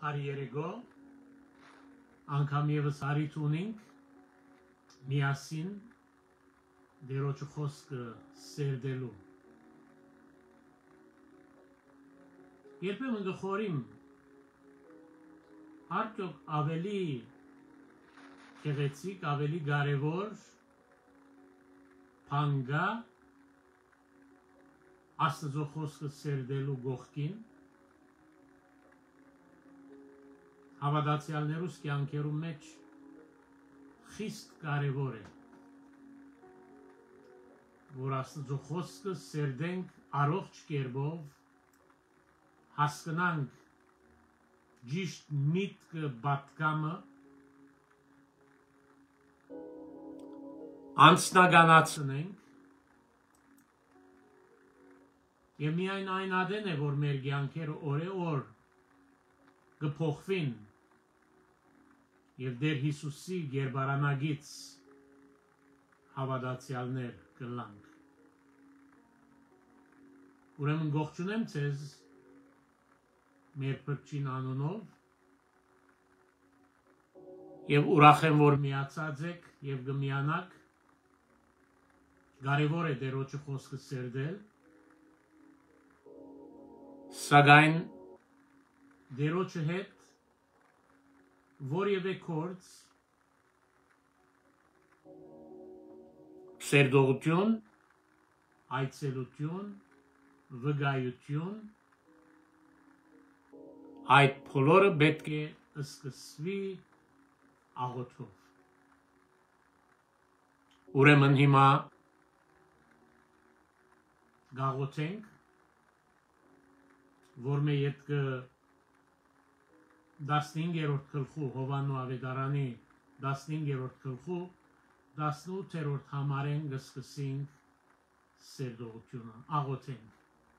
Բարի երեկո, անգամ ևս հարիթ ունենք միասին Տերոջ խոսքը սերդելու։ Երբեմն գխորիմ արդյոք ավելի գեղեցիկ, ավելի կարևոր բան կա Աստծո խոսքը սերդելու գողքին հավատացյալներուս կյանքերու մեջ խիստ կարևոր է, որ Աստծո խոսքը սերդենք առողջ կերպով, հասկանանք ճիշտ միտքը պատկամը, անցնականացնենք և միայն այն ադեն է, որ մեր կյանքերը օրեօր կփոխվին և Տեր Հիսուսի գերբարանագից հավատացյալներ կլանք։ Ուրեմն գողջունեմ ձեզ մեր Փրկչին անունով և ուրախ եմ, որ միացած եք և կմիանաք, կարևոր է Տերոջը խոսքը սերդել, սակայն Տերոջը հետ որևէ գործ սերդողություն, այցելություն, վկայություն, այդ բոլորը պետք է սկսվի աղոթով։ Ուրեմն հիմա գաղոթենք, որ մեր ետքը 15-րդ գլխու Հովհաննես ավետարանի 15-րդ գլխու 18-րդ համարեն կսկսենք սերդողությունը, աղոթենք։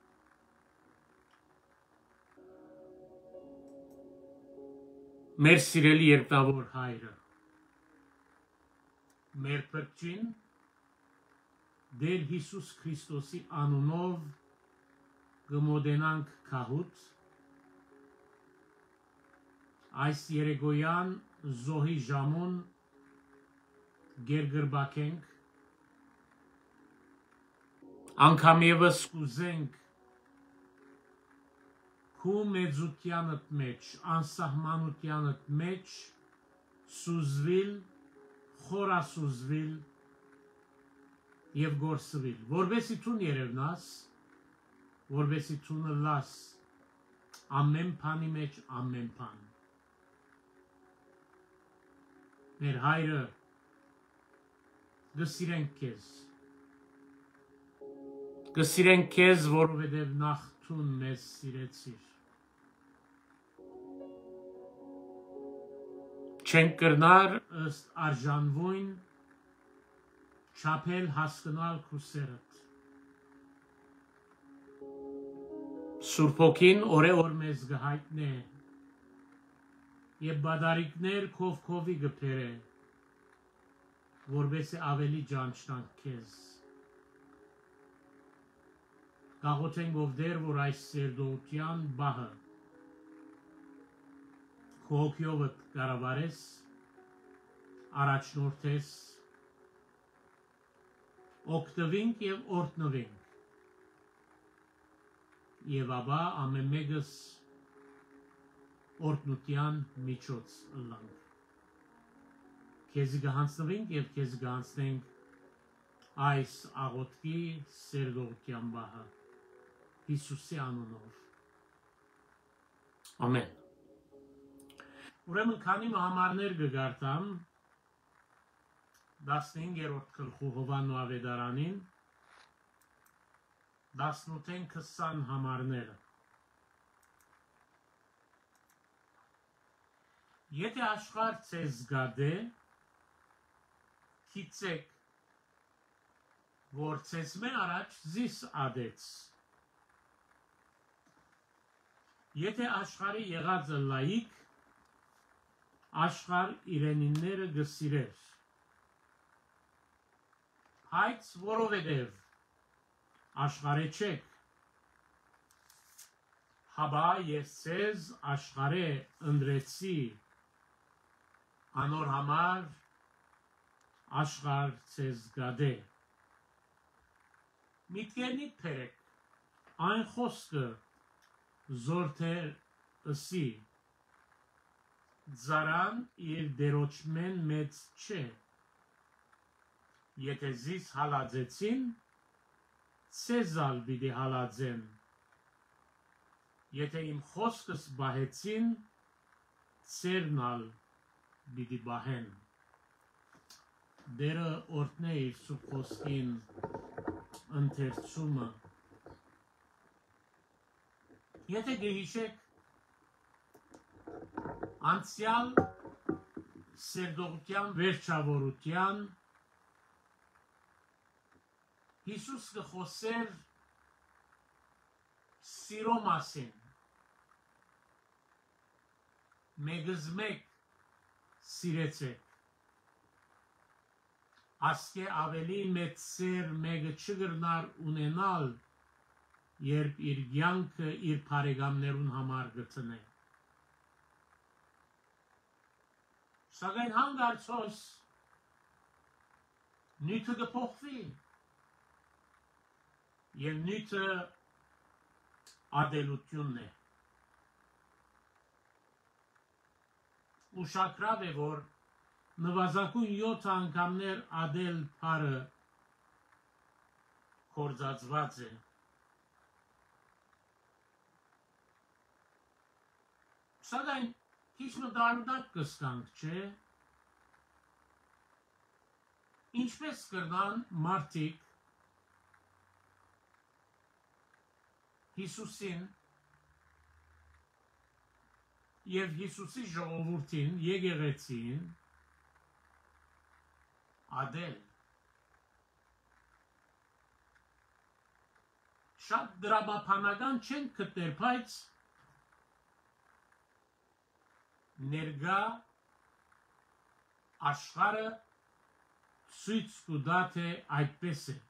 Մեր սիրելի երկնավոր Հայրը, մեր Փրկչին Տեր Հիսուս Քրիստոսի անունով կմոտենանք քահուց այս երեկոյան զոհի ժամուն գերգրբակենք, անգամ ևս կուզենք քու մեծությանդ մեջ, անսահմանությանդ մեջ սուզվիլ, խորասուզվիլ և գործվիլ, որբեսի թուն երևնաս, որբեսի թունը լաս, ամեն բանի մեջ ամեն բան։ Մեր Հայրը կսիրենք քեզ, կսիրենք քեզ, որովհետև նախ թուն մեզ սիրեցիր։ Չենք կրնար ըստ արժանվույն չափել հասկանալ քու սերդ։ Սուրբ Հոգին օրեօր մեզ կհայտնե և բադարիքներ քով-քովի կբերե, որպեսզի ավելի ճանչնանք քեզ։ Գաղոթենք ով Տեր, որ այս սերդողության բահը քո հոգիովդ կառավարես, առաջնորդես, օգտվենք և օրհնվենք, և ապա ամեն մեկս օրհնության միջոց ըլլանք։ Քեզի կհանձնվենք և քեզի կհանձնենք այս աղոթքի սերդողության բահը Հիսուսի անունով։ Ամեն։ Ուրեմն քանի համարներ կգարտամ 15-րդ գլխու Հովհաննես ավետարանին 18-ին 20 համարները։ Եթե աշխարհ ձեզ գադե, գիտեք, որ ձեզ մե առաջ զիս ադեց։ Եթե աշխարհի եղածը լայիք, աշխարհ իրենինները գսիրեր։ Բայց որովհետև աշխարհը չեք, Հաբա ես ցեզ աշխարհե ընդրեցի անոր համար աշխարհ ցեզ գադե Միտքերնի փերեք այն խոսքը զորթեր ըսի Զարան իր դերոճմեն մեծ չէ Եթե զիս հալածեցին ցեզալ բիդի հալածեն Եթե իմ խոսքս բահեցին ցերնալ բիդի բահեն Դերը օրտնե իր սուբ խոսքին ընթերցումը Եթե գհիշեք անցյալ սերդողության վերջավորության Հիսուս կխոսեր սիրո մասին Մեգыз մեկ սիրեցեք Ասկե ավելի մեծ սեր մեգը չգրնար ունենալ երբ իր կյանքը իր բարեկամներուն համար գտնե Սակայն հանգարցոս նյութը կփոխվի Եվ նյութը ադելությունն է Ուշակրավ է որ նվազագույն 7 անգամներ ադել բարը կործածված է Սակայն քիչ մտարդակ կսկանք չէ Ինչպես կրնան մարդիկ Հիսուսին և Հիսուսի ժողովուրդին եկեղեցին ադել Շատ դրամապանական չեն գտնել, բայց ներգա աշխարհը ցույց կտա թե այդպես է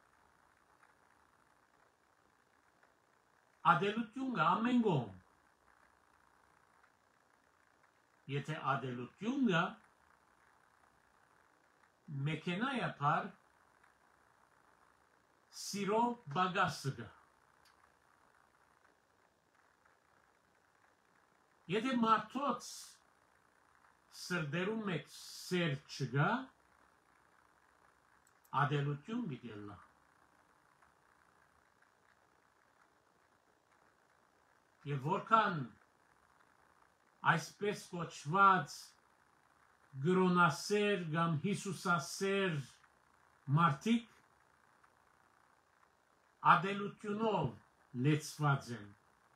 Ադելություն կա ամեն կողմ Եթե ադելություն կա մեքենայապար սիրո բագասը կա Եթե մարդոց սրդերում մեկ սեր չգա ադելություն պիտի լա Եվ որքան այսպես կոչված գրոնասեր կամ հիսուսասեր մարդիկ ադելությունով լեցված են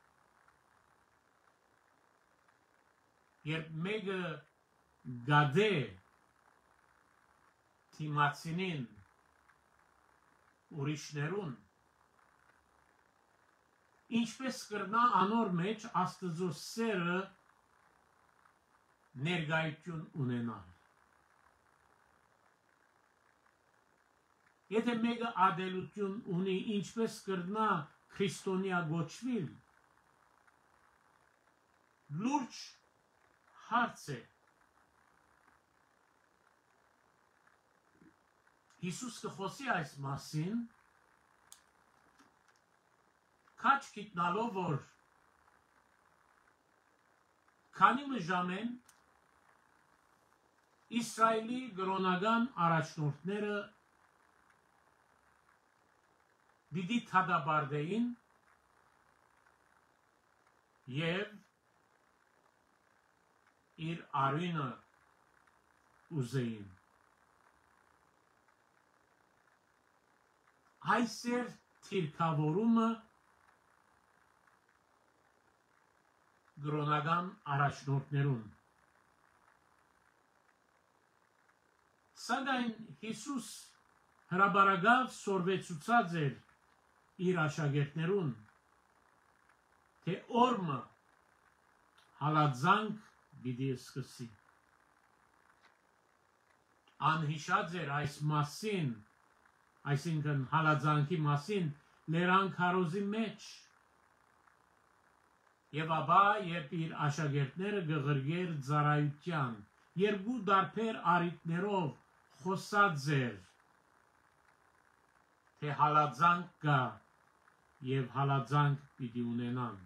Երբ մեկը գադե թիմացինին ուրիշներուն Ինչպես կրնա անոր մեջ աստծո սերը ներգայություն ունենալ Եթե մեկը ադելություն ունի ինչպես կրնա քրիստոնյա գոչվիլ լուրջ հարց է Հիսուս կխոսի այս մասին Քաչ գիտնալով որ քանի մժամեն Իսրայելի գրոնական առաջնորդները դիդի թադաբարդեին և իր արույնը ուզեին Այսեր թիրքավորումը գրոնական առաջնորդներուն Սակայն Հիսուս հրաբարագավ սորվեցուցած էր իր աշակերտներուն թե օրմը հալածանք պիտի սկսի Անհիշած էր այս մասին այսինքն հալածանքի մասին լերան քարոզի մեջ Եվ ապա երբ իր աշակերտները գղրգեր ծառայության երկու դարբեր առիթներով խոսած էր թե հալածանք կա եւ հալածանք պիտի ունենան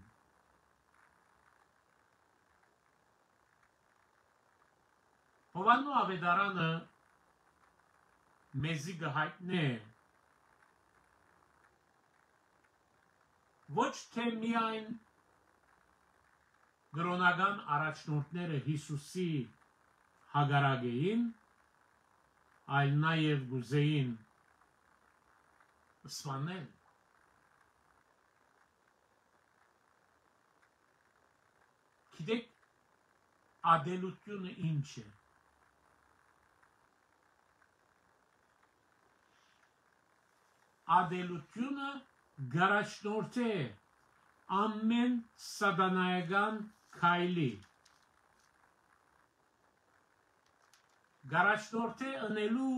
Հովանու ավետարանը մեզի գհայտնե ոչ թե միայն գրոնական առաջնորդները Հիսուսի հագարագեին, այլ նաև գուզեին սպանել։ Գիտեք, ադելությունը ինչ է։ Ադելությունը գարաշնորդ է ամեն սատանայական քայլի Գարաշնորդ է ընելու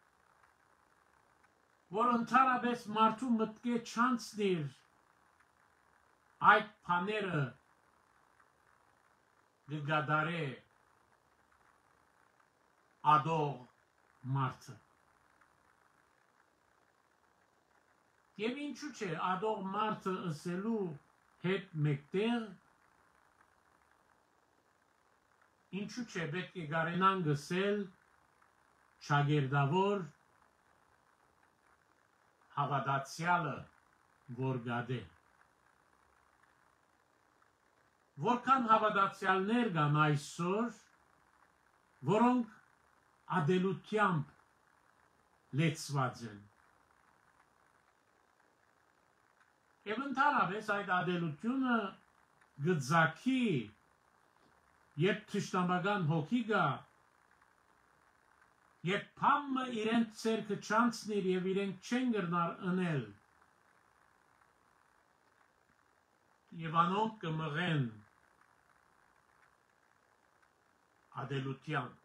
որ ընդհանրապես մարդու մտքե չանցնիր այդ բաները գդարե ադող մարդը Եվ ինչու՞ չէ ադող մարդը ասելու հետ մեկտեղ ինչու՞ չէ պետք է գարենան գսել շագերդավոր հավատացյալը որ գադե Որքան հավատացյալներ կան այսօր որոնք ադելությամբ լեցված են Եվ ընդհանրապես այդ ադելությունը գծակի երբ թշնամական հոգի գա երբ փամը իրենց ցերկը չանցնիր եւ իրենք չեն գրնար ընել եւ անոնք կմղեն ադելության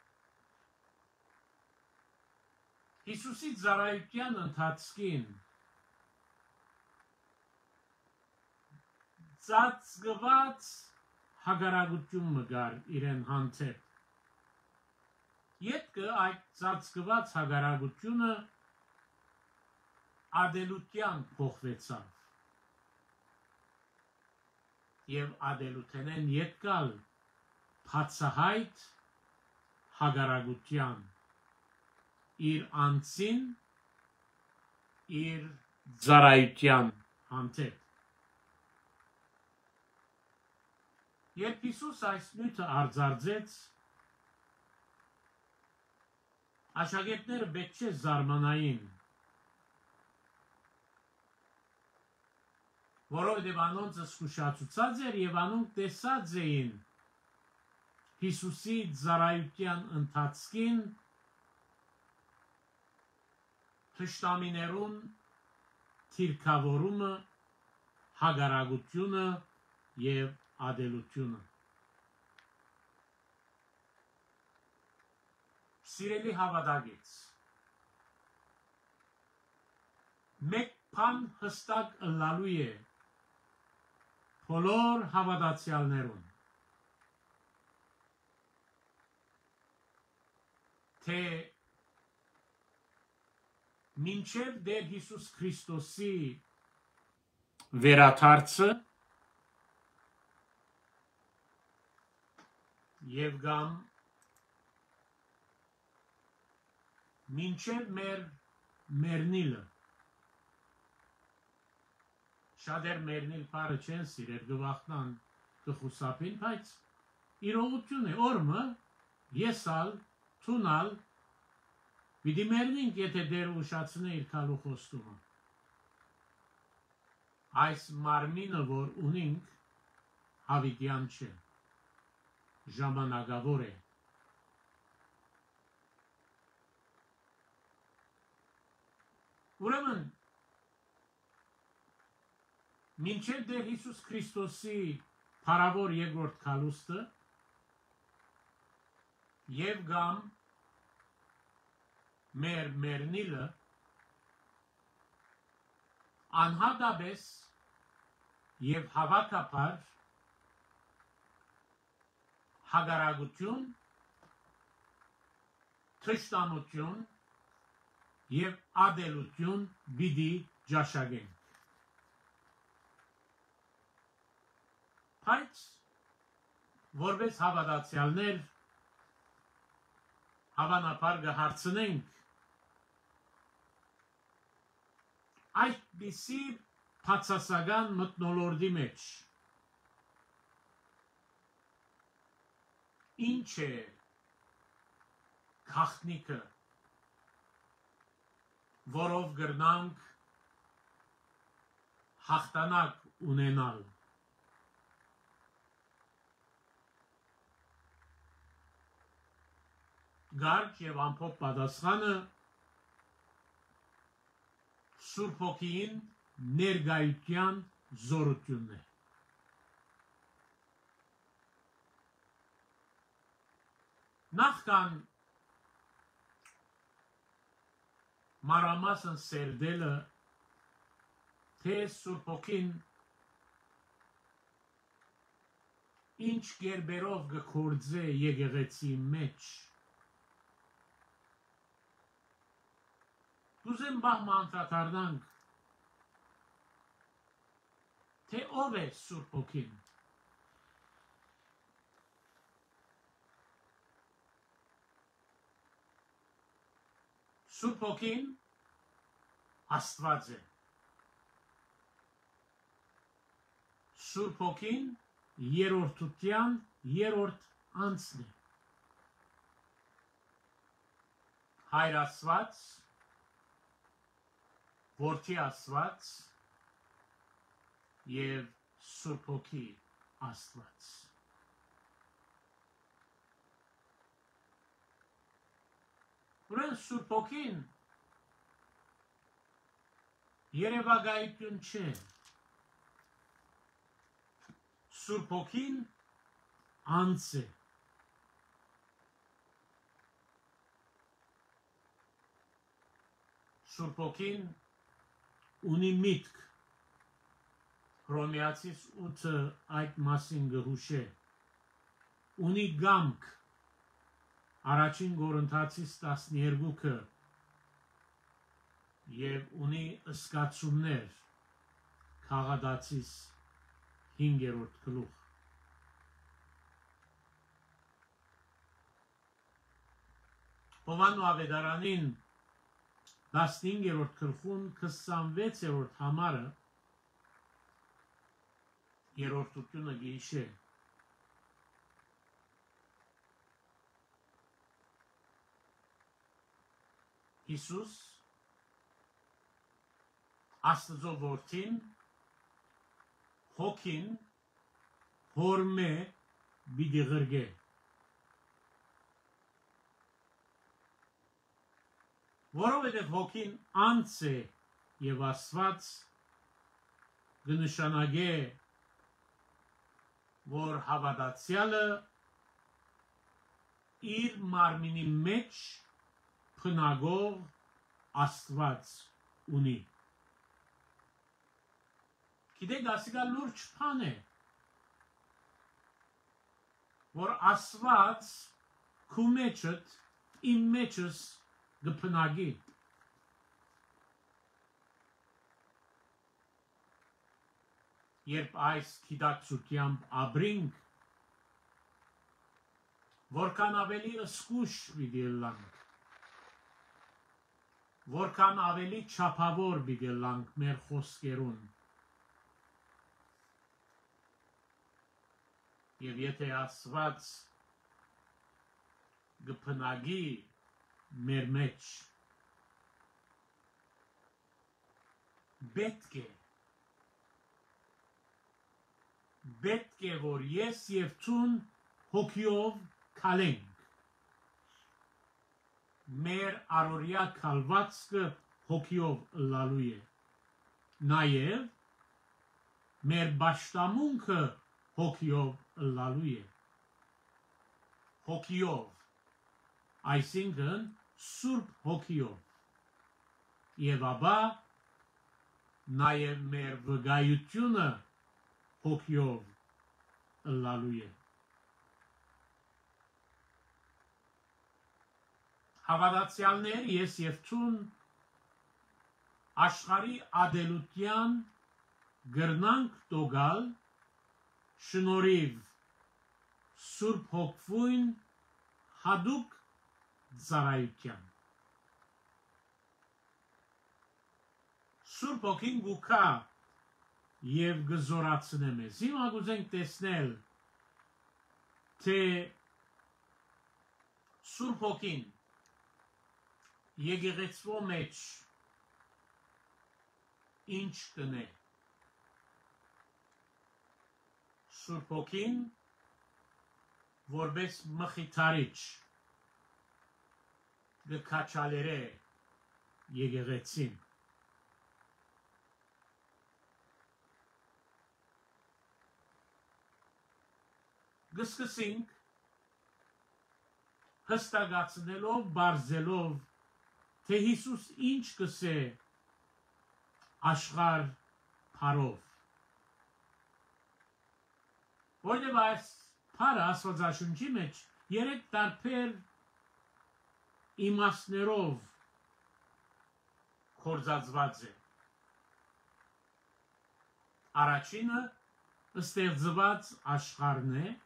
Հիսուսի ծառայության ընթացքին ծածկված հագարագություն մգար իրեն հանդեպ Ետքը այդ ծածկված հագարագությունը ադելության փոխվեցավ եւ ադելութենեն ետկալ բացահայտ հագարագության իր անձին իր ծառայության հանդեպ Երբ Հիսուս այս նյութը արձարծեց, աշակերտները պետք չէ զարմանային, որովհետև անոնց զսկուշացուցած էր և անոնք տեսած էին Հիսուսի ծառայության ընթացքին թշնամիներուն թիրքավորումը, հագարագությունը և ադելությունը Սիրելի հավատագից մեկ բան հստակ ըլլալու է բոլոր հավատացյալներուն թե մինչև Տեր Հիսուս Քրիստոսի վերադարձը Եվ գամ մինչև մեր մերնիլը Շատեր մերնիլ պարը չեն սիրեր գվախնան կխուսապին, բայց իրողություն է օրմը եսալ, թունալ պիտի մերնինք եթե դեր ուշացնե իր կալու խոստումը Այս մարմինը որ ունինք հավիտյան չէ ժամանակավոր է Ուրեմն մինչև Տեր Հիսուս Քրիստոսի փառավոր երկրորդ քալուստը եւ գամ մեր մերնիլը անհատապես եւ հավաքապար հագարագություն, թշնամություն եւ ադելություն բիդի ջաշագեն։ Բայց որպես հավատացյալներ հավանաբար կհարցնենք այդպիսի բացասական մթնոլորտի մեջ ինչ է գաղտնիքը, որով կրնանք հաղթանակ ունենալ։ Գարկ եւ ամփոփ պատասխանը Սուրբ Հոգին ներկայության զորությունն է։ Նախքան մանրամասն սերդելը թե Սուրբ Հոգին ինչ կերպերով կգործե եկեղեցի մեջ Դուզեն բահ անդրադառնանք թե ով է Սուրբ Հոգին։ Սուրբ Հոգին Աստված է։ Սուրբ Հոգին երրորդության երրորդ անձն է։ Հայր Աստված, Որդի Աստված եւ Սուրբ Հոգի Աստված։ Ուրեմն Սուրբ Հոգին երևակայություն չէ։ Սուրբ Հոգին անձ է։ Սուրբ Հոգին ունի միտք, Հռոմեացիս 8-ը այդ մասին գհուշե, ունի գամք, առաջին Կորինթացիս 12-ը և ունի ըսկացումներ, Քաղատացիս 5-րդ գլուխ։ Հովանու ավետարանին 15-րդ գլխում 26-րդ համարը երրորդությունը գիշե Հիսուս Աստծո որդին հոգին հորմե բիդի ղրգե որովհետև հոգին անձ է եւ Աստված կնշանակե որ հավատացյալը իր մարմինի մեջ փնագող Աստված ունի։ Գիտեք, ասիկա լուրջ բան է, որ Աստված քու մեջդ իմ մեջս կփնագի։ Երբ այս գիտակցությամբ ապրենք, որքան ավելի ըսկուշ պիտի լանք, որքան ավելի չափավոր պիտի լանք մեր խոսքերուն։ Եվ եթե Աստված կփնագի մեր մեջ, պետք է որ ես եւ ցուն հոգիով քալենք մեր առօրյա քալվածքը հոգիով լալու է նաեւ մեր պաշտամունքը հոգիով լալու է հոգիով այսինքն Սուրբ հոգիով եւ ապա նաեւ մեր վկայությունը հոգիով լալու է Հավատացյալներ ես եւ ցուն աշխարհի ադելության գրնանք տոգալ շնորհիվ Սուրբ Հոգվույն հadouk ծառայության Սուրբ Հոգին գուքա եւ գզորացնե մեզ հիմա գուզենք տեսնել թե Սուրբ Հոգին եկեղեցու մեջ ինչ կնե Սուրբ Հոգին որպես մխիթարիչ գքաչալերե եկեղեցին գսկսենք հստակացնելով բարձելով թե Հիսուս ինչ կսե աշխարհ փարով որտեղ այս փարը Աստվածաշունչի մեջ երեք տարբեր իմաստներով կորզածված է առաջինը ստեղծված աշխարհն է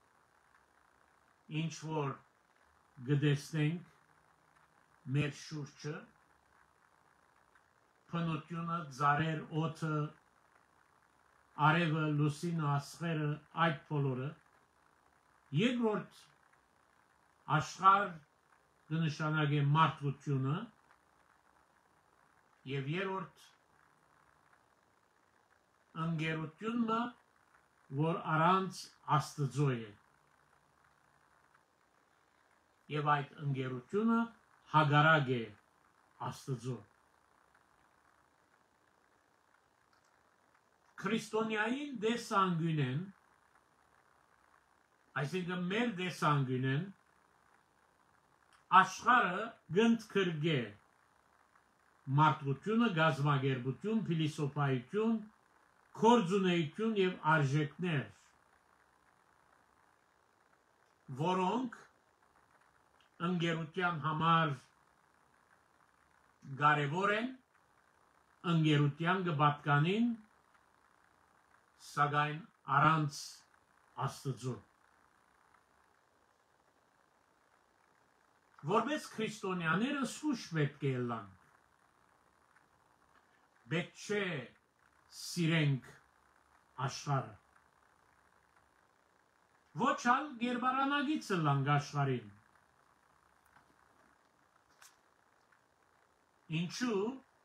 ինչ որ գտեսնենք մեր շուրջը փնությունը ծառեր օդը արևը լուսինը աստղերը այդ բոլորը երկրորդ աշխարհ կնշանակե մարդկությունը եւ երրորդ ընկերությունը որ առանց Աստծո է եւ այդ ընկերությունը հագարակ է Աստծո Քրիստոնյային դեսանգյունեն այսինքն մեր դեսանգյունեն աշխարհը գնդքրգե մարդկությունը գազագերբություն փիլիսոփայություն կորձունեություն եւ արժեքներ որոնք ընկերության համար կարևոր են ընկերության կպատկանին սակայն առանց Աստծո որպես քրիստոնյաները սուշ պետք է լան պետք չէ սիրենք աշխարհը ոչ ալ գերբարանագիցը լանք աշխարհին ինչու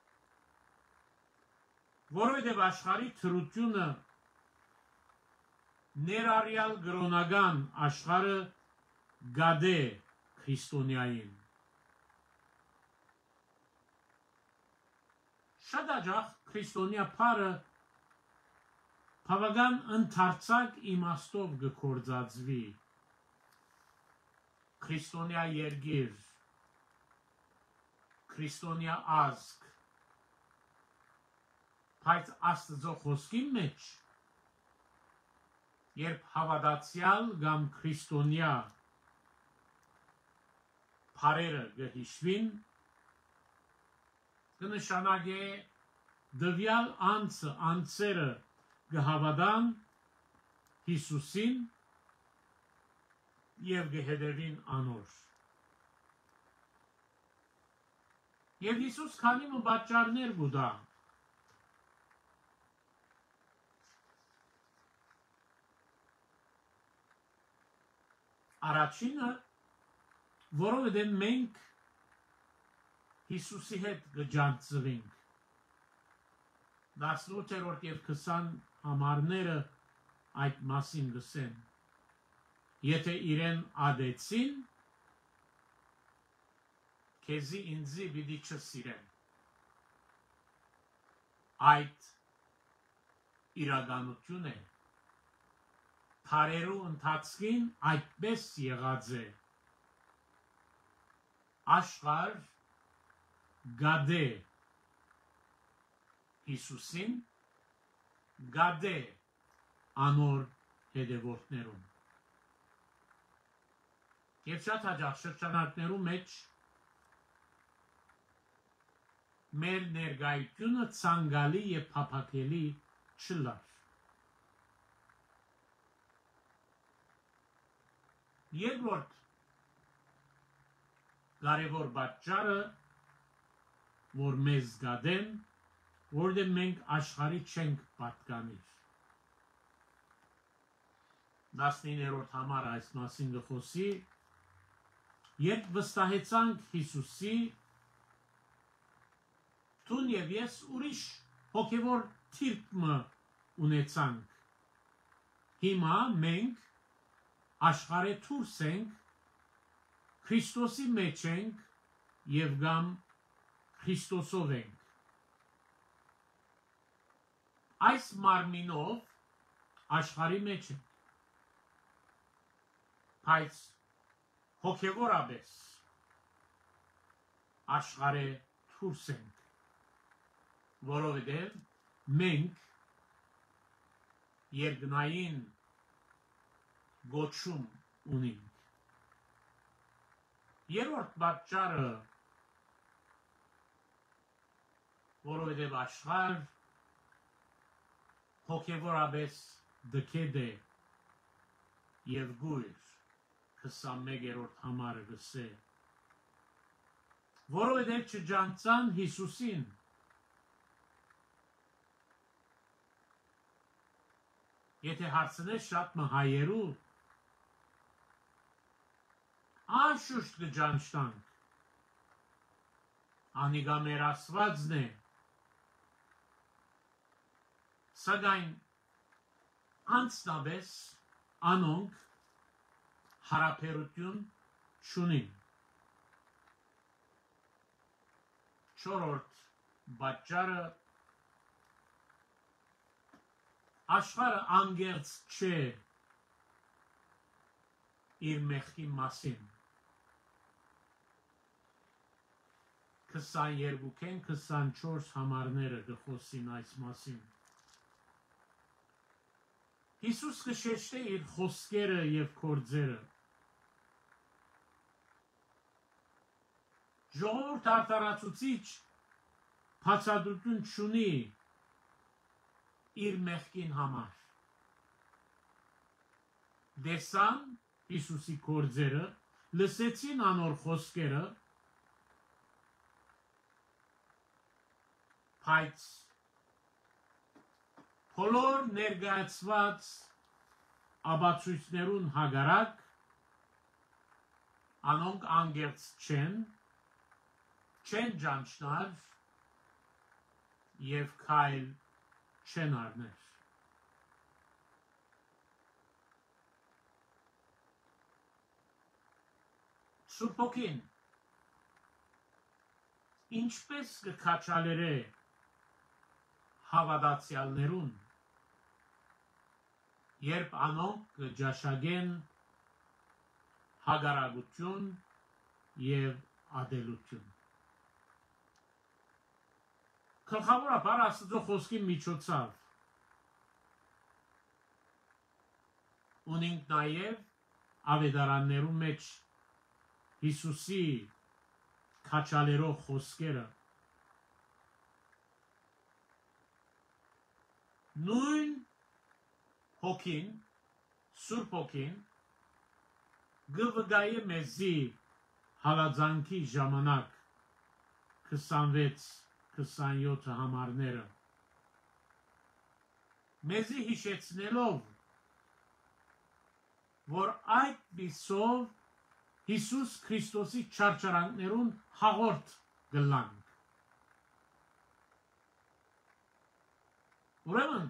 որովհետև աշխարհի թրությունը ներառյալ գրոնական աշխարհը գադե քրիստոնյային շատ աջախ քրիստոնյա փարը բավական ընդարձակ իմաստով կգործածվի քրիստոնյա երգիր քրիստոնյա ազգ բայց Աստծո խոսքի մեջ երբ հավատացյալ կամ քրիստոնյա փարերը գհիշվին կնշանակե դվյալ անձերը գհավատան Հիսուսին եւ գհետևին անոր եւ Հիսուս քանի մը պատճառներ գուտա առաջինը որովհետև մենք Հիսուսի հետ գջանցվենք 18-րդ եւ 20 համարները այդ մասին գսեն եթե իրեն ադեցին քեզի ինձի պիտի չսիրեն այդ իրականություն է Թարերու ընթացքին այդպես եղած է աշխարհ գադե Հիսուսին գադե անոր հետևորդներուն եւ շատ հաճախ շրջանակներու մեջ մեր ներկայությունը ցանկալի եւ փափակելի չլար։ Երկրորդ կարևոր պատճառը, որ մեզ գադեն, որտեղ մենք աշխարհի չենք պատկանիր։ 19-րդ համար այս մասին գխոսի, երբ վստահեցանք Հիսուսի, Տուն եւ ես ուրիշ հոգևոր թիրքը ունեցանք։ Հիմա մենք աշխարհի դուրս ենք, Քրիստոսի մեջ ենք եւ գամ Քրիստոսով ենք։ Այս մարմինով աշխարհի մեջ ենք, բայց հոգևորապես աշխարհի դուրս ենք, որովհետև մենք երկնային գոչում ունենք։ Երրորդ պատճառը, որովհետև աշխարհ հոգևորապես դքեդ է եւ գույր 21-րդ համարը գսե, որովհետև չջանցան Հիսուսին, եթե հարցնես շատ մհայերու, անշուշտ կջանցանք, անիգա մեր Աստվածն է, սակայն անցնաբես անոնք հարաբերություն չունին։ Չորրորդ պատճառը, աշխարհը անգերց չէ իր մեղքի մասին։ 22-ին 24 համարները գխոսին այս մասին։ Հիսուս կշեշտե իր խոսքերը եւ գործերը։ Ժողովուրդ արտարացուցիչ բացատրություն չունի իր մեղքին համար։ Դեսան Հիսուսի գործերը, լսեցին անոր խոսքերը, բայց բոլոր ներկայացված աբացույցներուն հագարակ անոնք անգերց չեն ճանչնար եւ քայլ չեն առներ։ Սուրբ Հոգին ինչպես կքաչալերե հավատացյալներուն, երբ անոնք կջաշագեն հագարագություն եւ ադելություն։ Գլխավորապես Աստծո խոսքի միջոցով ունենք նաև ավետարաններու մեջ Հիսուսի քաչալերով խոսքերը։ Նույն Հոգին, Սուրբ Հոգին գվգայե մեզի հալածանքի ժամանակ 26-27 համարները մեզի հիշեցնելով, որ այդ բիսով Հիսուս Քրիստոսի չարչարանքներուն հաղորդ գլանք։ Ուրեմն,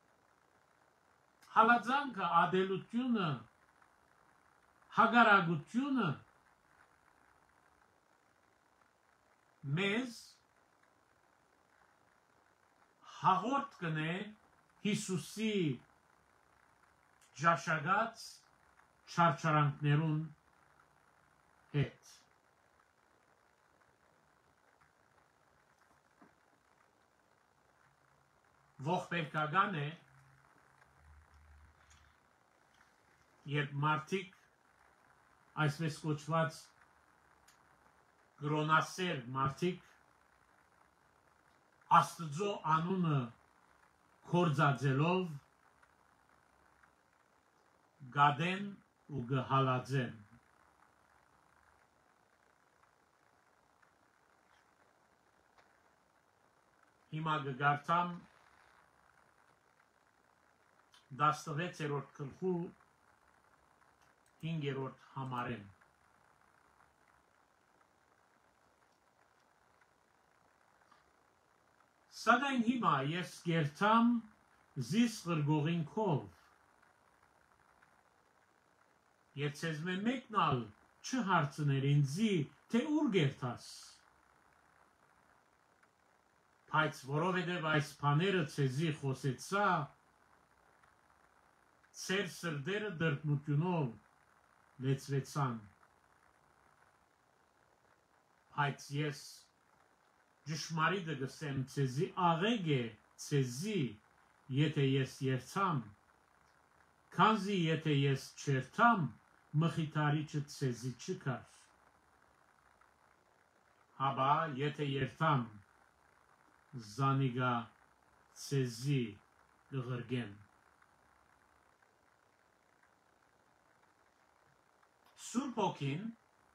հալածանքը, ադելությունը, հագարագությունը մեզ հաղորդ կնե Հիսուսի ճաշակած չարչարանքներուն հետ։ Ողբերգական է, երբ մարդիկ այսպես կոչված գրոնասեր մարդիկ Աստծո անունը կործածելով գադեն ու գհալածեն։ Հիմա գգարտամ 16-րդ գլխու 5-րդ համարեն։ Սակայն հիմա ես գերտամ զիս գրգողին քով, և ցեզ մեկն ալ չհարցներ ինձի, թե ուր գերտաս, բայց որովհետև այս բաները ցեզի խոսեցա, ցեր սրտերը դրդմությունով լեցվեցան, բայց ես ճշմարիտը գսեմ ցեզի աղեգ է ցեզի, եթե ես երթամ, քանզի եթե ես չերթամ, մխիթարիչը ցեզի չկար, հաբա եթե երթամ, զանիգա ցեզի գղրգեմ։ Սուրբ Օքին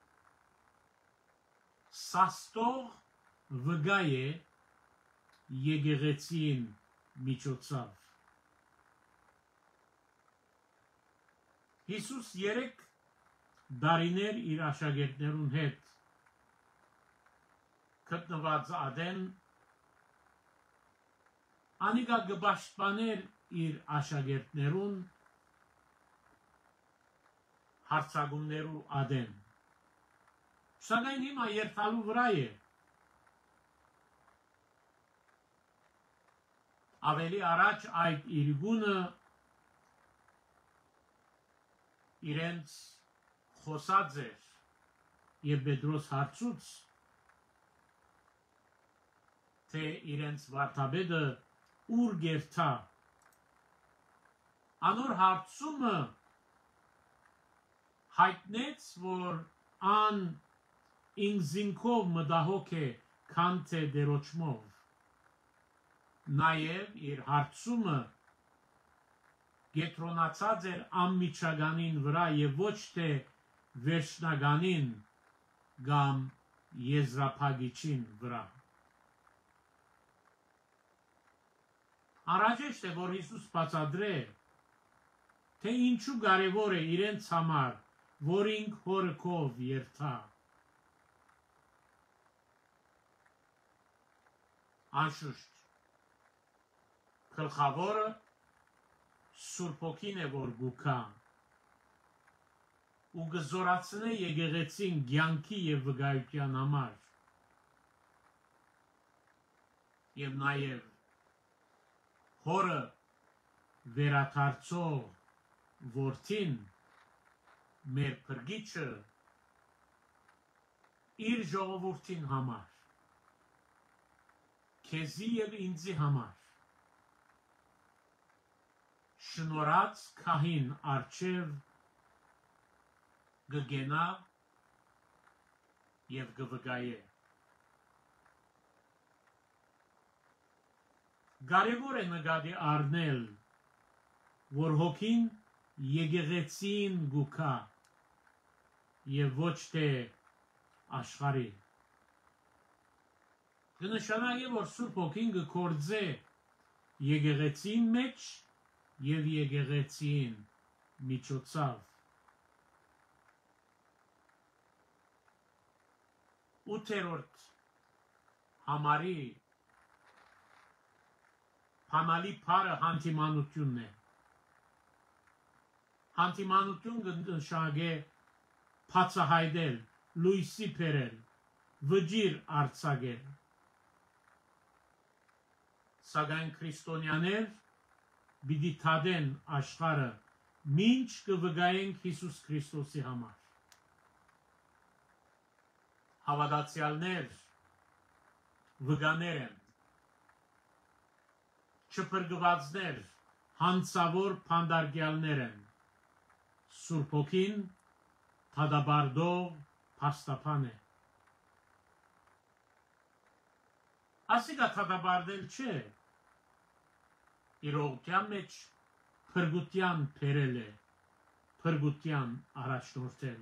սաստող վգա է եկեղեցին միջոցով։ Հիսուս 3 դարիներ իր աշակերտներուն հետ գտնված ադեն անիկա գբաշխաներ իր աշակերտներուն հարցագումներու ադեն։ Սակայն հիմա երթալու վրա է ավելի առաջ այդ իր գունը իրենց խոսած էր և Պետրոս հարցուց, թե իրենց վարդապետը ուր գերտա, անոր հարցումը հայտնեց, որ ան ինքզինքով մտահոգ է, քան թե դերոճմով, նաև իր հարցումը գետրոնացած էր անմիջականին վրա և ոչ թե վերջնականին կամ եզրափակիչին վրա։ Անհրաժեշտ է, որ Հիսուս բացատրե, թե ինչու կարևոր է իրենց համար, որ ինք հորը քով երթա։ Անշուշտ, գլխավորը Սուրբ Օքին է, որ գուքա ու գզորացնե եկեղեցին կյանքի և վկայության համար և նաև հորը վերադարձող որդին մեր փրկիչը իր ժողովրդին համար, քեզի և ինձի համար շնորհած քահին առջև գգենա և գվկայե։ Կարևոր է նկատի առնել, որ հոգին եկեղեցին գուքա և ոչ թե աշխարհի։ Կնշանակի, որ Սուրբ Օքին կգործե եկեղեցին մեջ և եկեղեցին միջոցով։ Ութերորդ համարի բանալի բառը հանդիմանությունն է։ Հանդիմանություն կնշանակի բացահայտել, լույսի բերել, վճիռ արձակել։ Սակայն քրիստոնյաներ պիտի թադեն աշխարհը, մինչ կվկայենք Հիսուս Քրիստոսի համար։ Հավատացյալներ վկաներ են, չփրկվածներ, հանցավոր փանդարգյալներ են, Սուրբ Օքին թադաբարդող փաստաբան է։ Ասիկա թադաբարդել չէ, իրողության մեջ փրկության բերել է, փրկության առաջնորդել։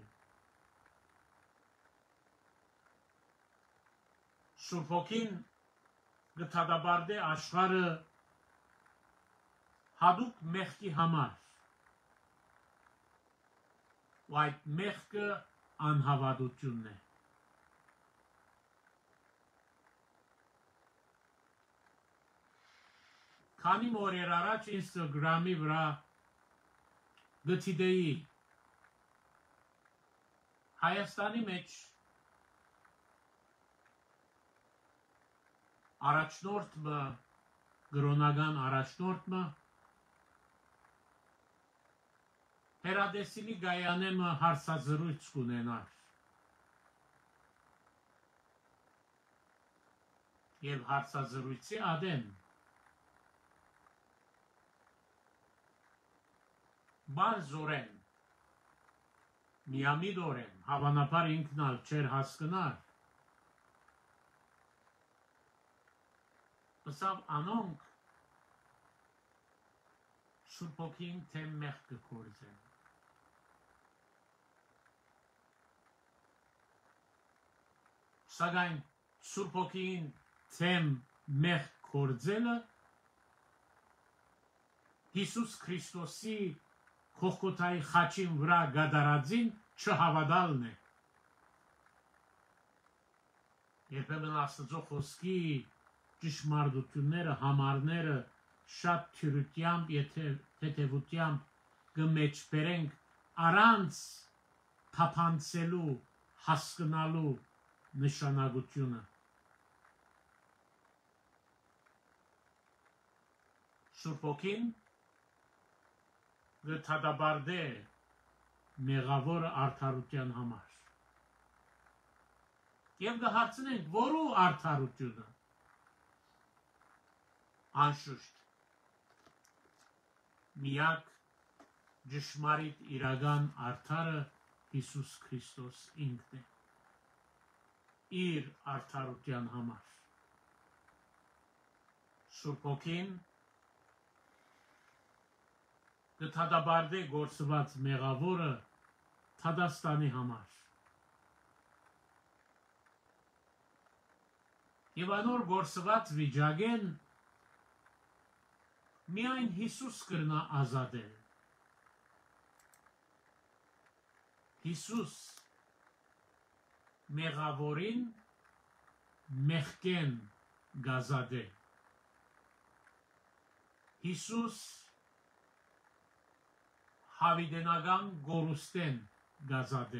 Սուրբ Հոգին գթադաբարդե աշխարհը հadoop մեղքի համար։ Ու այդ մեղքը անհավատությունն է։ Քանի օրեր առաջ Instagram-ի վրա գտիդեի Հայաստանի մեջ առաջնորդը, գրոնական առաջնորդը հերադեսիլի գայանեմը հարցազրույց կունենար։ Եվ հարցազրույցի ադեն բարձորեն, միամիդորեն, հավանաբար ինքնալ չեր հասկնար, ըսավ անոնք Սուրբ Հոգին թե մեղք կգործեն։ Սակայն Սուրբ Հոգին թե մեղք գործելը Հիսուս Քրիստոսի Քողկոթայի խաչին վրա գադարածին չհավատալն է։ Երբեմն Աստծո խոսքի ճշմարտությունները, համարները շատ թյուրությամբ, թեթևությամբ կմեջբերենք առանց թափանցելու, հասկանալու նշանակությունը։ Սուրբ Հոգին գթադաբարդե մեղավորը արդարության համար։ Եվ կհարցնենք, որու արդարությունը։ Անշուշտ միակ ճշմարիտ իրական արդարը Հիսուս Քրիստոս ինքն է։ Իր արդարության համար։ Սուրբ Հոգին գթադաբարդե գործված մեղավորը Թադաստանի համար։ Եվ անոր գործված վիճակեն միայն Հիսուս կրնա ազատել։ Հիսուս մեղավորին մեղքեն գազադե։ Հիսուս հավիդենական գորուստեն գազադե։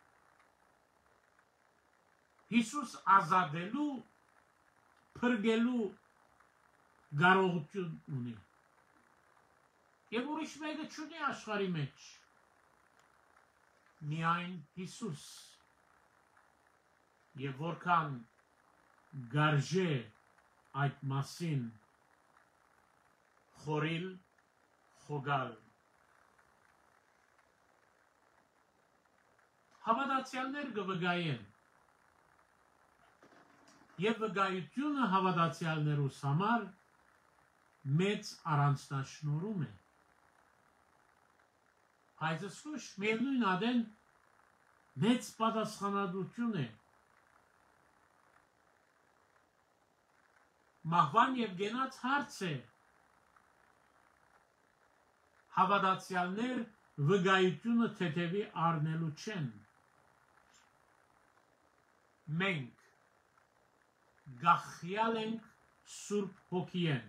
Հիսուս ազատելու, փրկելու կարողություն ունի։ Եվ ուրիշ մեկը չունի աշխարհի մեջ։ Միայն Հիսուս։ Եվ որքան գարժե այդ մասին խորիլ, խոգալ։ Հավատացյալներ կվգայեն։ Եվ վգայությունը հավատացյալներուս համար մեծ առանձնաշնորհում է։ Հայցսուշ միևնույն ադեն մեծ պատասխանատվություն է։ Մահվան եւ գենաց հարց է։ Հավատացյալներ վգայությունը թեթևի առնելու չեն։ Մենք գախյալ ենք Սուրբ Հոգիեն,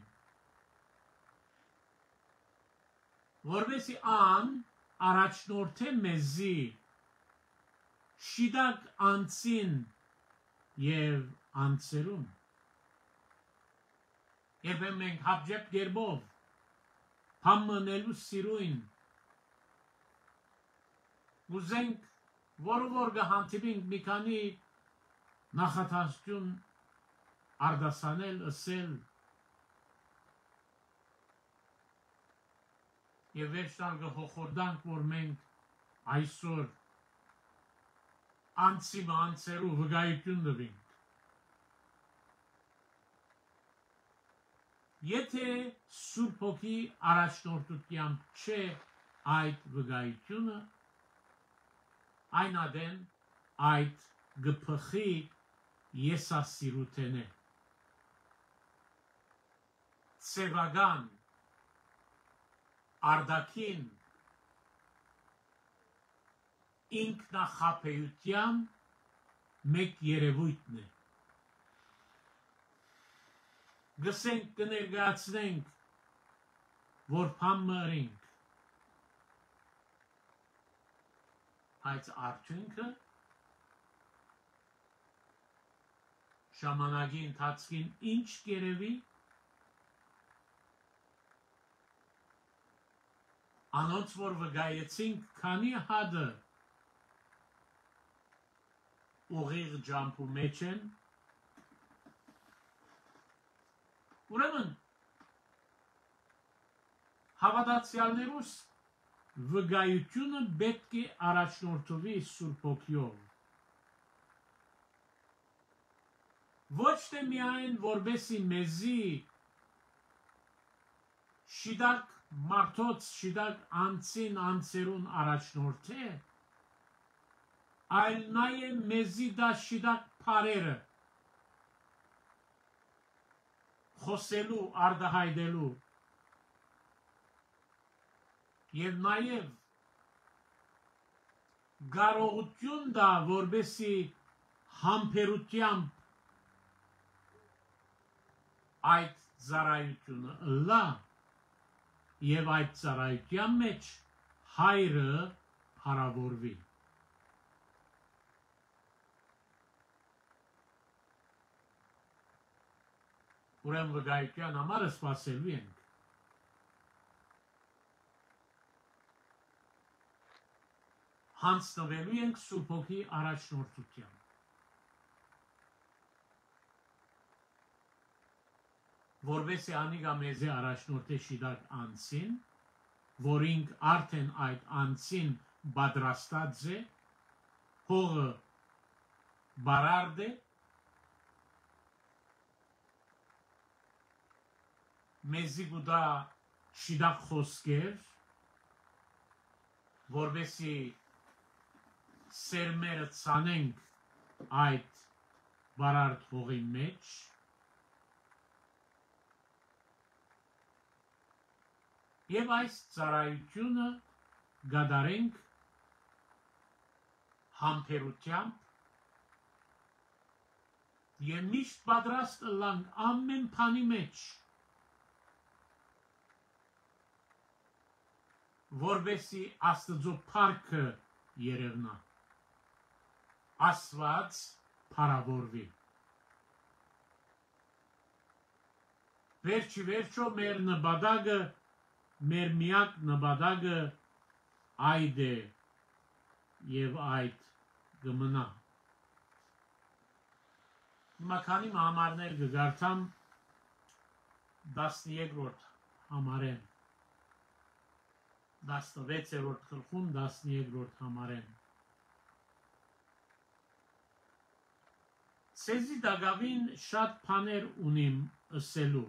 որովհետեւ ան առաջնորդե մեզի շիդակ անցին եւ անցերուն։ Երբեմն մենք հապճեպ գերբով համնելու սիրույն ուզենք որ գահանտիվինք մի քանի նախատասություն արդասանել, ըսել եւ վերջնալ գխոխորդանք, որ մենք այսօր անցի անցերու վգայություն դվինք։ Եթե Սուրբ Հոգի առաջնորդությամբ չէ այդ վկայությունը, այն ադեն այդ գփխի եսասիրութենե սևական արդակին ինքնախապեյության մեկ երևույթն է։ Գսենք կներկայացնենք, որ բան մըրինք, այդ արդյունքը ժամանակի ընթացքին ինչ կերևի, անոնց որ վկայեցինք քանի հատը ուղիղ ջամփու մեջ են, ուրեմն հավատացյալներուս վկայությունը պետք է առաջնորդվի Սուրբ Հոգիով, ոչ թե միայն որբեսի մեզի շիդակ մարդոց շիդակ անցին անցերուն առաջնորդ է, այլ նաև մեզի դա շիդակ պարերը խոսելու, արդահայտելու և նաև կարողություն դա որբեսի համբերությամբ այդ ծառայությունը լա և այդ ծառայության մեջ հայրը փառավորվի։ Ուրեմն վկայության համար սպասելու ենք։ Հանձնվելու ենք Սուրբ Հոգի առաջնորդությամբ։ Որբեսի անիգա մեզի առաջնորդ է շիդակ անցին, որինք արդեն այդ անցին պատրաստած է, հողը բարարդ է, մեզի գուդա շիդակ խոսքեր, որբեսի սերմերը ցանենք այդ բարարդ հողի մեջ, և այս ծառայությունը գադարենք համբերությամբ և միշտ պատրաստ լանք ամեն բանի մեջ, որբեսի Աստծո փառքը երևնա, Աստված փառավորվի։ Վերջի վերջո մեր նպատակը մեր միակ նպատակը այդ է և այդ կմնա։ Հիմա քանի համարներ կգարթամ 13-րդ համարեն, 16-րդ գլխում 13-րդ համարեն։ Սեզի դակավին շատ բաներ ունիմ ըսելու,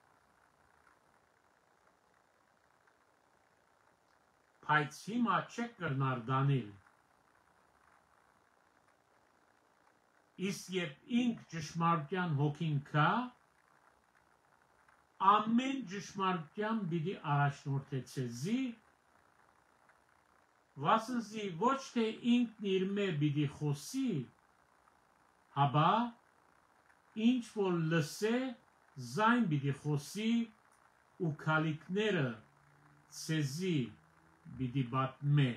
բայց հիմա չեք կրնար դանել, իսկ երբ ինք ճշմարտության հոգին կա, ամեն ճշմարտության պիտի առաջնորդե ցեզի, վասնզի ոչ թե ինքն իր մե պիտի խոսի, հաբա ինչ որ լսե զայն պիտի խոսի ու քալիքները ցեզի պիտի պատմե։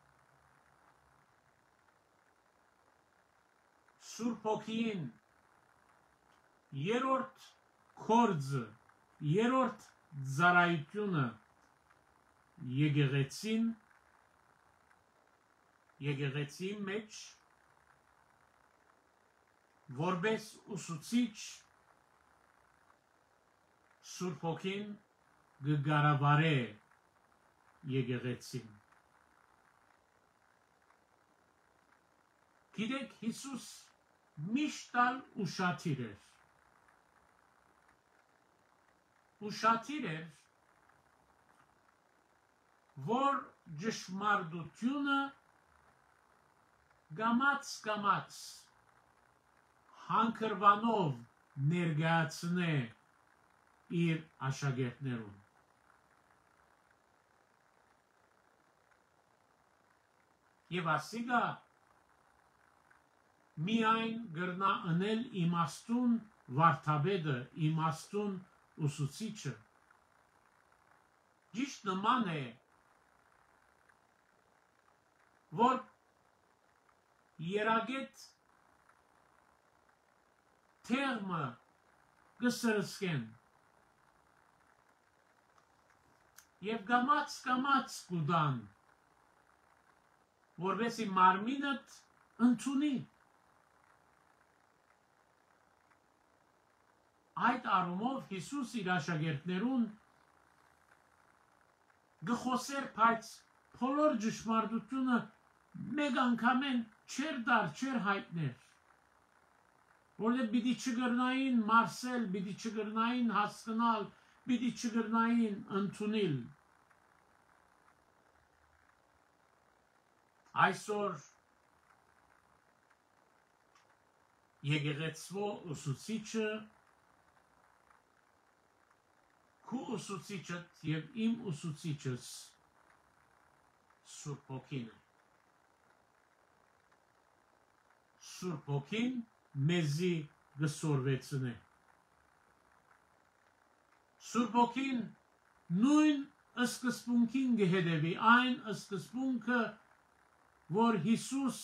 Սուրբ Հոգին երրորդ կորձը, երրորդ ծառայությունը եկեղեցի մեջ որպես ուսուցիչ Սուրբ Հոգին կգարավարե եկեղեցին։ Գիտեք, Հիսուս միշտ ուշադիր էր։ ուշադիր էր, որ ճշմարտությունը գամած հանքրվանով ներգայացնե իր աշակերտներուն։ Եվ ասիկա միայն գրնա ընել իմաստուն վարդապետը, իմաստուն ուսուցիչը։ Ճիշտ նման է, որ երագետ թեղմը գսրսկեն և գամած կուդան, որովհետեւ մարմինդ ընդունի։ Այդ առումով Հիսուս իր աշակերտներուն գխոսեր, բայց բոլոր ճշմարտությունը մեկ անգամեն չեր հայտներ, որովհետեւ պիտի չգրնային մարսել, պիտի չգրնային հասկանալ, պիտի չգրնային ընդունել։ Այսօր եկեղեցվո ուսուցիչը, քու ուսուցիչդ և իմ ուսուցիչս Սուրբ Հոգին է։ Սուրբ Հոգին մեզի գսորվեցնե։ Սուրբ Հոգին նույն սկզբունքին գհետևի, այն սկզբունքը, որ Հիսուս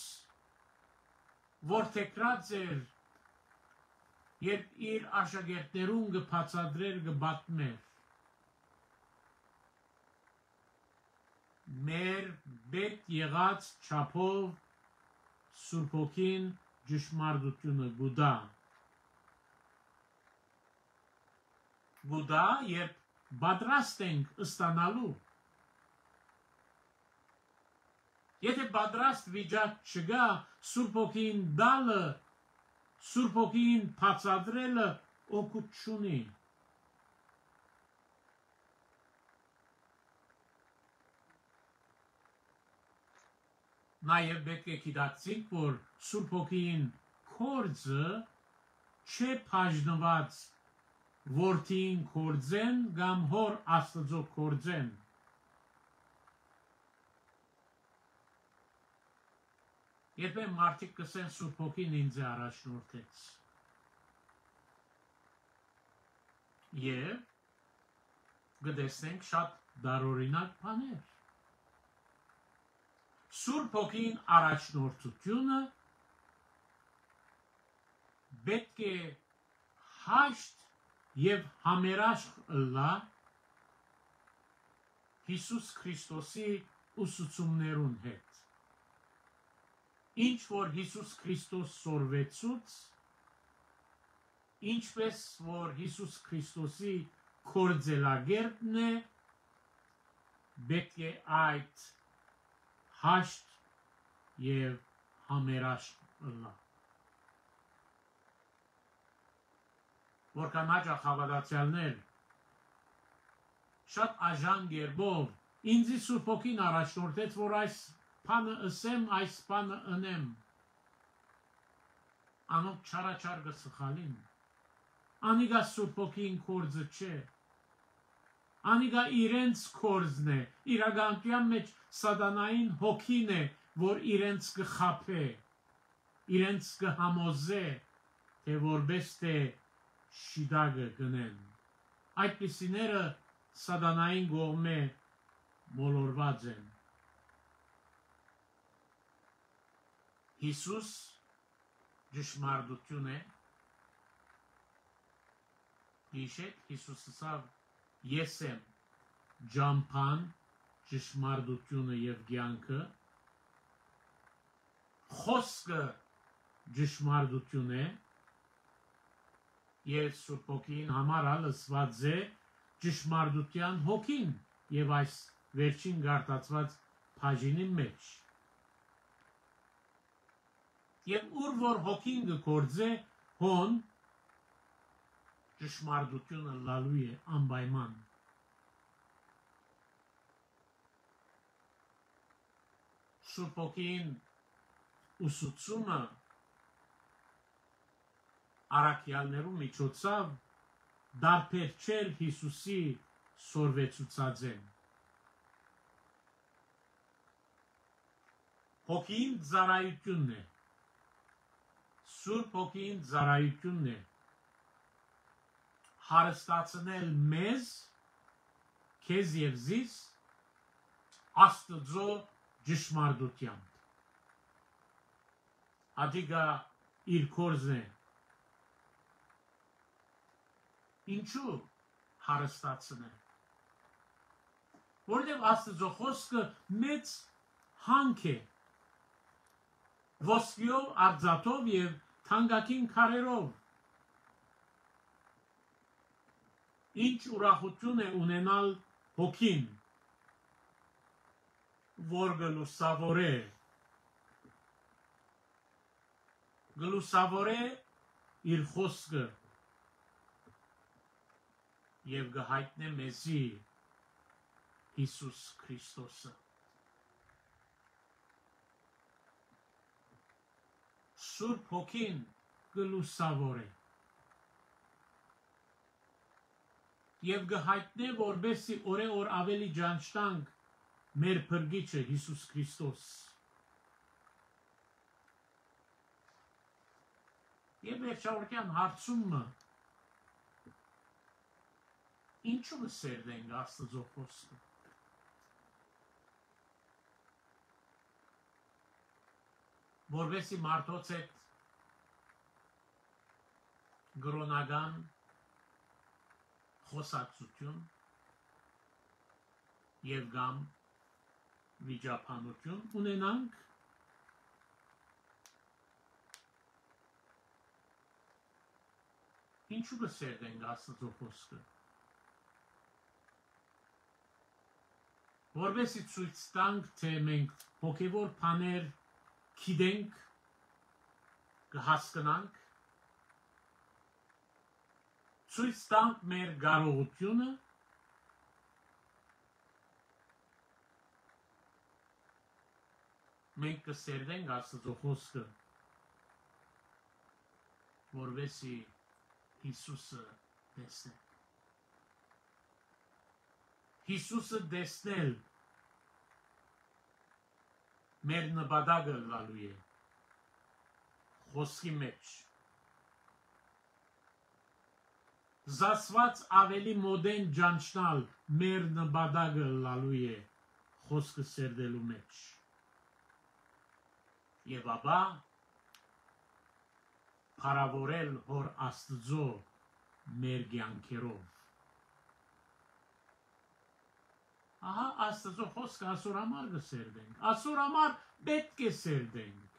որդեգրած էր, երբ իր աշակերտներուն գբացատրեր, գբատմեր։ Մեր բետ եղած չափով Սուրբ Հոգին ճշմարտությունը գուդա։ Գուդա, երբ պատրաստ ենք ստանալու։ Եթե պատրաստ վիճակ չգա, Սուրբ Հոգին դալը, Սուրբ Հոգին բացատրելը օգուտ չունի։ Նաև պետք է գիտակցենք, որ Սուրբ Հոգին գործը չէ բաժնված որդին գործեն կամ հոր Աստծո գործեն։ Երբեմն մարդիկ կսեն Սուրբ Հոգին ինձ առաջնորդեց։ Եվ գտեսնենք շատ դարօրինակ բաներ։ Սուրբ Հոգին առաջնորդությունը պետք է հաշտ և համերաշխ ըլլա Հիսուս Քրիստոսի ուսուցումներուն հետ։ Ինչ որ Հիսուս Քրիստոս սորվեցուց, ինչպես որ Հիսուս Քրիստոսի կործելագերտն է, պետք է այդ հաշտ և համերաշխ ըլլա։ Որքան հաճախ հավատացյալներ շատ աժան գերբով ինձի Սուրբ Հոգին առաջնորդեց, որ այս բանը ըսեմ, այս բանը ընեմ։ Անոնք չարաչար կսխալին։ Անիգա Սուրբ Հոգին կործը չէ։ Անիգա իրենց կործն է, իրականության մեջ սատանային հոգին է, որ իրենց կխապե, իրենց կհամոզե, թե որպես թե շիդագը գնեն։ Այդպիսիները սատանային կողմէ մոլորված են։ Հիսուս ճշմարտություն է։ Հիշեք, Հիսուս ասավ, ես եմ ճամփան, ճշմարտությունը և կյանքը, խոսքը ճշմարտություն է, և Սուրբ Հոգին համար լսված է ճշմարտության հոգին և այս վերջին գարտացված բաժինի մեջ։ Եվ ուր որ հոգին կգործե, հոն ճշմարտությունը լալու է անպայման։ Սուրբ Հոգին ուսուցումը առաքյալներու միջոցով դարբեր չէր Հիսուսի սորվեցուցած են։ Հոգին ծառայությունն է, Սուրբ Հոգին ծառայությունն է, հարստացնել մեզ, քեզ և զիս, Աստծո ճշմարտությամբ։ Ադիգա իր կորզն է։ Ինչու հարստացնել։ Որտեղ Աստծո խոսքը մեծ հանք է, ոսկիով, արձատով և թանկագին քարերով։ Ինչ ուրախություն է ունենալ հոգին, որ գլուսավոր է իր խոսքը և գհայտնե մեզի Հիսուս Քրիստոսը։ Սուրբ Հոգին գլուսավոր է և գհայտնե, որբեսի օրե-օր ավելի ճանչտանք մեր փրկիչը Հիսուս Քրիստոս։ Եվ վերջավորության հարցումը, ինչու սերդենք Աստծո խոսքը։ Որբեսի մարդոց հետ գրոնական խոսակցություն և կամ վիճապանություն ունենանք, ինչու կսերդենք Աստծո խոսքը։ Որբեսի ցույց տանք, թե մենք հոգևոր բաներ գիտենք, կհասկանանք, ցույց տանք մեր կարողությունը, մենք կսերդենք Աստծո խոսքը, որբեսի Հիսուսը տեսնենք։ Հիսուսը տեսնել մեր նպատակը լալու է խոսքի մեջ։ Զասված ավելի մոդեն ճանչնալ մեր նպատակը լալու է խոսքը սերդելու մեջ։ Եվ ապա փառավորել հոր Աստծո մեր կյանքերով։ Ահա Աստծո խոսքը ասոր համար կսերդենք, ասոր համար պետք է սերդենք,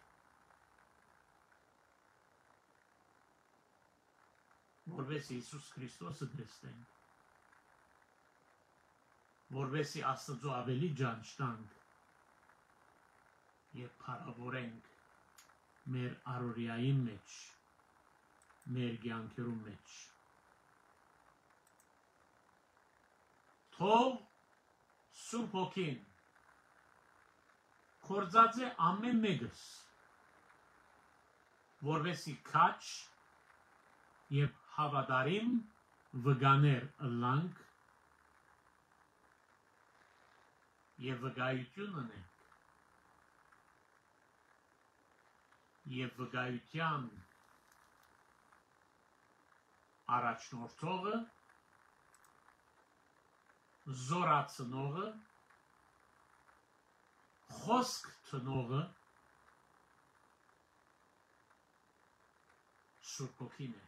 որբեսի Հիսուս Քրիստոսը տեսնենք, որբեսի Աստծո ավելի ճանչտանք և փառավորենք մեր առօրյայի մեջ, մեր կյանքերու մեջ։ Թող Սուրբ Հոգին կործած է ամեն մեկս, որբեսի քաչ և հավատարիմ վկաներ ըլլանք և վկայություն ունենք և վկայության առաջնորդողը, զորացնողը, խոսք տնողը Սուրբ Հոգին է։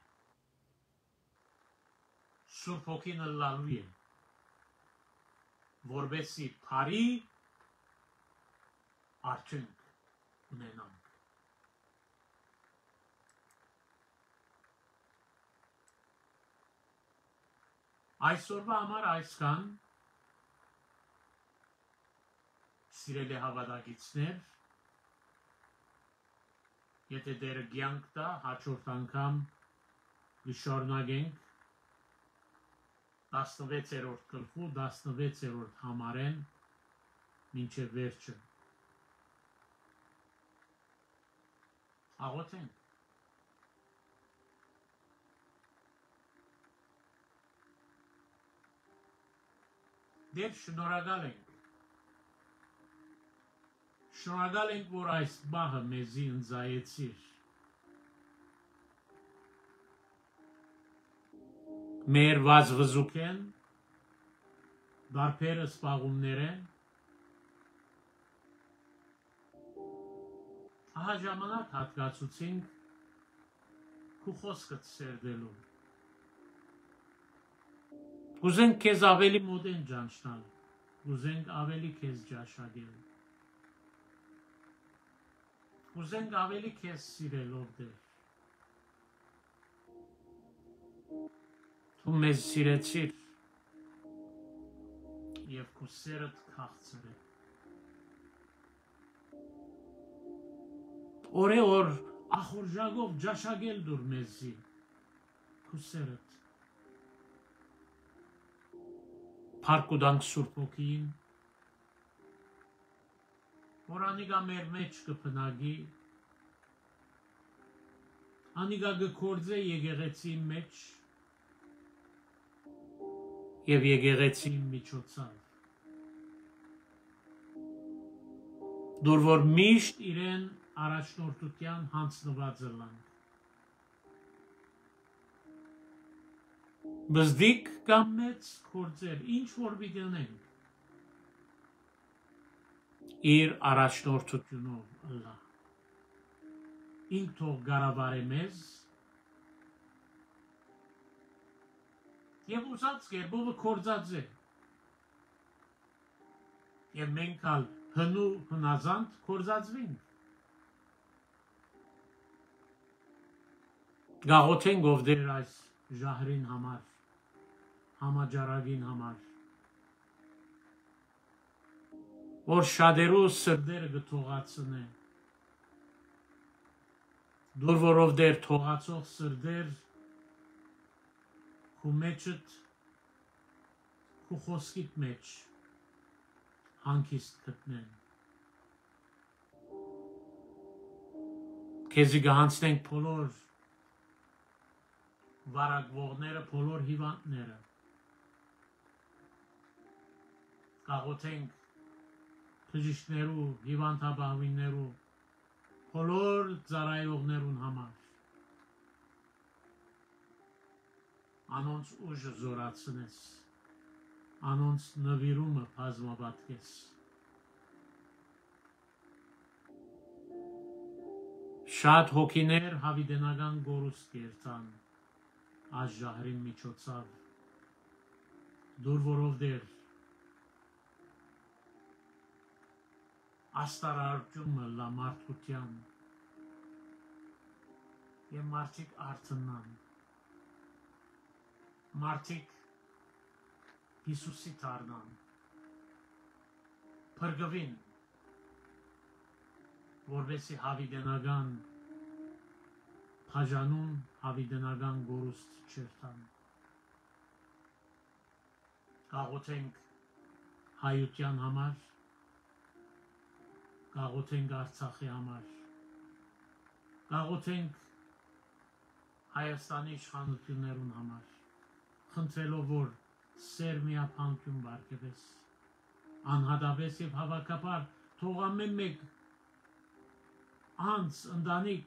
Սուրբ Հոգին ըլլալու է, որբեսի բարի արդյունք ունենանք։ Այսօրվա համար այսքան, սիրելի հավատացիներ, եթե դերը կյանք տա, հաջորդ անգամ կշարունակենք 16-րդ գլխու 16-րդ համարեն մինչև վերջը աղոթենք Դեր շնորհակալ ենք որ այս բահը մեզի ընձայեցիր մեր վազվզուկ են դարբերը սպաղումներ են ահա ժամանակ հատկացուցինք քու խոսքդ սերդելու Ուզենք քեզ ավելի մոտ են ջանչնալ ուզենք ավելի քեզ ջաշագել ուզենք ավելի քեզ սիրել ով Տեր Դու մեզ սիրեցիր եւ քո սերդ քաղցրել Օրեօր ախորժագով ջաշագել դուր մեզի քո սերդ Փառք ու դանք Սուրբ Հոգին որ անիգա մեր մեջ կփնագի անիգա գկործե եկեղեցի մեջ եւ եկեղեցի միջոցով դուր որ միշտ իրեն առաջնորդության հանձնված լան բզդիկ կամ մեծ կործեր ինչ որ բիդենենք իր առաջնորդությունով ըլլա ինք թող գարավարե մեզ եւ ուզած կերպով կործած է եւ մենք ալ հնու հնազանդ կործածվենք գաղոթենք ով դեր այս ժահրին համար համաճարակին համար որ շատերու սրտերը գթողացնե դուր որով դեր թողացող սրտեր քու մեջդ քու խոսքիդ մեջ հանգիստ գտնեն քեզի գահանցնենք բոլոր վարակվողները բոլոր հիվանդները գաղոթենք բժիշկներու հիվանդաբահվիններու բոլոր ծառայողներուն համար անոնց ուժը զորացնես անոնց նվիրումը բազմապատկես շատ հոգիներ հավիտենական գորուստ կերտան այս ժահրին միջոցով դուր որով դեր աստարարությունը լա մարդության եւ մարդիկ արթնան մարդիկ Հիսուսի դառնան փրկվին որովհետեւ հավիտենական բաժանում հավիտենական գորուստ չերտան գաղոթենք հայության համար գաղոթենք Արցախի համար գաղոթենք Հայաստանի իշխանություններուն համար խնդրելով որ սեր միապանություն բարգեւես անհադավես եւ հավաքապար թող ամեն մեկ անց ընտանիք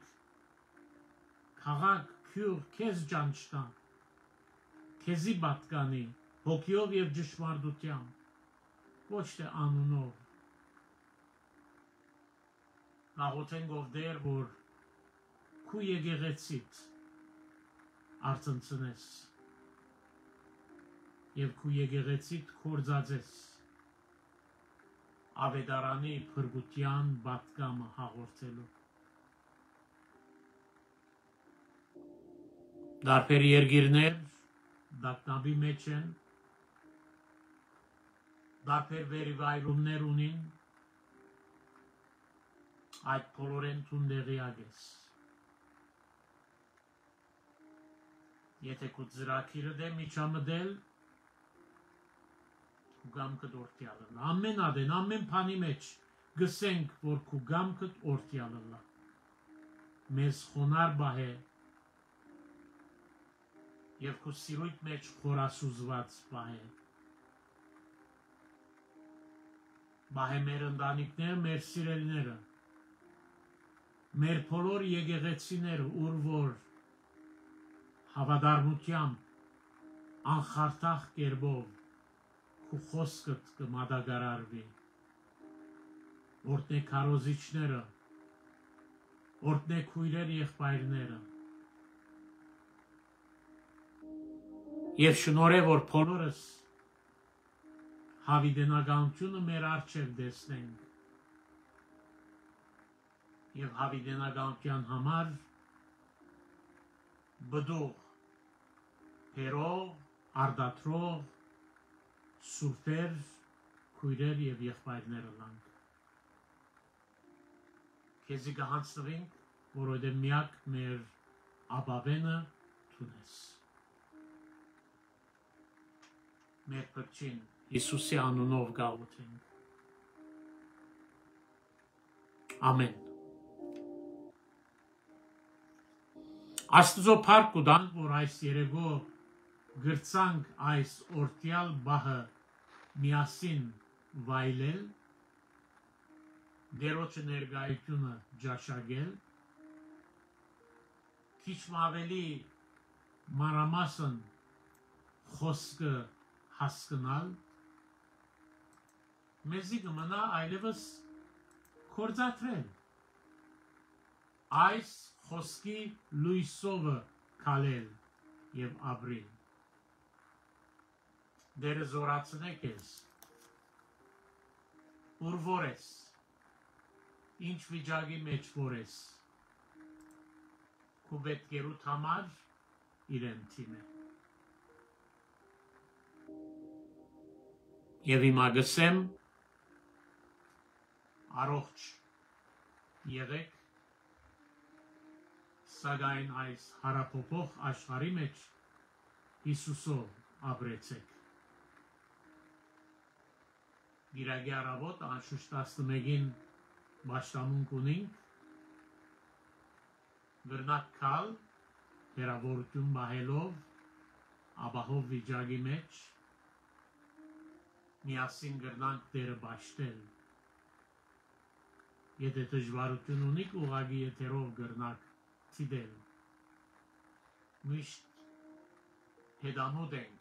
քաղաք քյուղ քեզ ջանչնա քեզի պատկանի հոգիով եւ ճշմարտությամբ ոչ թե անունով գաղոթենք ով դեր որ քու եկեղեցիդ արցնցնես եւ քու եկեղեցիդ կորձածես ավետարանի փրկության բատկամը հաղորդելու դարբեր երգիրներ դակնաբի մեջ են դարբեր վերիվայրումներ ունին այդ բոլորեն տուն դեղյակ ես եթե քու ծրագիրը դե միջամդել քու գամքդ օրթյալը ամեն ադեն ամեն բանի մեջ գսենք որ քու գամքդ օրթյալը մեզ խոնար բահե եւ քու սիրույթ մեջ խորասուզված բահե բահե մեր ընտանիքները մեր սիրելիները մեր բոլոր եկեղեցիները ուր որ հավատարմությամբ անխարթախ կերպով քու խոսքդ կմադագարարվի օրտնե քարոզիչները օրտնե քույրեր եղբայրները եւ շնորհե որ բոլորս հավիտենականությունը մեր առջև դեսնենք եւ հավիտենականության համար բդող հերող արդատրող սուրբեր քույրեր եւ եղբայրներ լանք քեզի կհանձնվենք որովհետեւ միակ մեր աբավենը թունես մեր փրկին Հիսուսի անունով գաղութենք ամեն Աստծո փառք կտանք, որ այս երեկո գրցանք այս օրտյալ բահը միասին վայելել, դերոջը ներկայությունը ջաշակել, քիչ ավելի մանրամասն խոսքը հասկանալ, մեզի կմնա այլևս կործատրել այս խոսքի լույսովը քալել եւ ապրել դերը զորացնեք ես ուր որ ես ինչ վիճակի մեջ որ ես քու պետքերուդ համար իրեն թիմե եւ հիմա գսեմ առողջ եղեք Սակայն այս հարապոփող աշխարհի մեջ Հիսուսով ապրեցեք։ Գիրագի առավոտ անշուշտ 11-ին başlamun ունենք գրնակ կալ հերավորություն բահելով աբահով վիճակի մեջ միասին գրնանք դերը բաշտել եթե դժվարություն ունիք ուղղակի եթերով գրնակ Tidel. Միշտ հետամոտ ենք,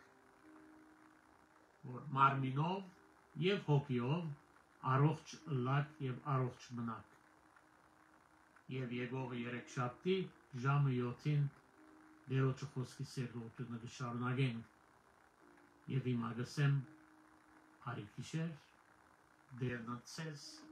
որ մարմինով և հոգիով առողջ ըլլակ և առողջ մնաք։ Եվ եկող երեքշաբթի ժամը 7-ին դերոջը խոսքի սերտությունը կշարունակենք։ Եվ հիմա գսեմ հարի գիշեր, դերն ցես